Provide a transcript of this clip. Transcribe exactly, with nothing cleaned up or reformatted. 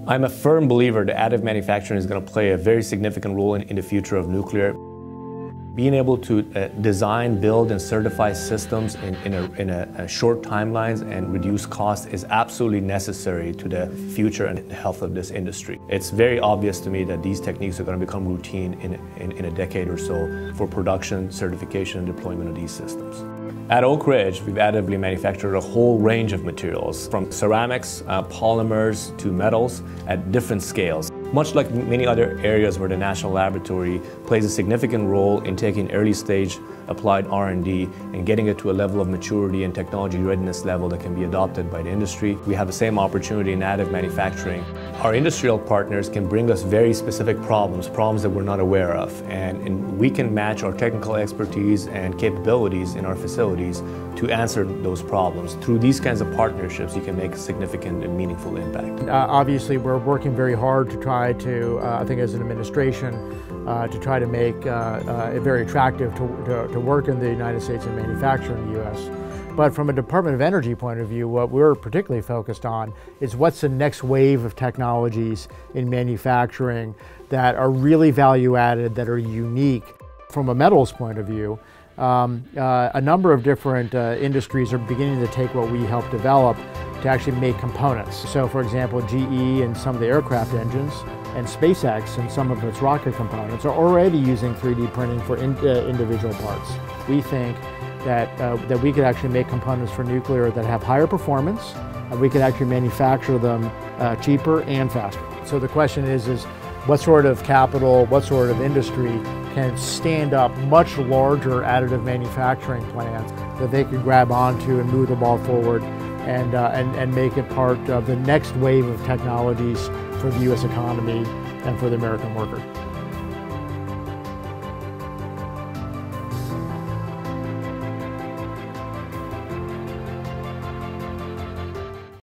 I'm a firm believer that additive manufacturing is going to play a very significant role in, in the future of nuclear. Being able to uh, design, build, and certify systems in, in, a, in a, a short timelines and reduce costs is absolutely necessary to the future and health of this industry. It's very obvious to me that these techniques are going to become routine in, in, in a decade or so for production, certification, and deployment of these systems. At Oak Ridge, we've additively manufactured a whole range of materials, from ceramics, uh, polymers, to metals at different scales. Much like many other areas where the National Laboratory plays a significant role in taking early stage applied R and D and getting it to a level of maturity and technology readiness level that can be adopted by the industry, we have the same opportunity in additive manufacturing. Our industrial partners can bring us very specific problems, problems that we're not aware of, and, and we can match our technical expertise and capabilities in our facilities to answer those problems. Through these kinds of partnerships, you can make a significant and meaningful impact. Uh, obviously, we're working very hard to try to, uh, I think as an administration, uh, to try to make uh, uh, it very attractive to, to, to work in the United States and manufacture in the U S. But from a Department of Energy point of view, what we're particularly focused on is what's the next wave of technologies in manufacturing that are really value added, that are unique. From a metals point of view, um, uh, a number of different uh, industries are beginning to take what we help develop to actually make components. So for example, G E and some of the aircraft engines, and SpaceX and some of its rocket components are already using three D printing for in, uh, individual parts. We think that, uh, that we could actually make components for nuclear that have higher performance, and we could actually manufacture them uh, cheaper and faster. So the question is, is what sort of capital, what sort of industry can stand up much larger additive manufacturing plants that they could grab onto and move the ball forward and, uh, and, and make it part of the next wave of technologies for the U S economy and for the American worker.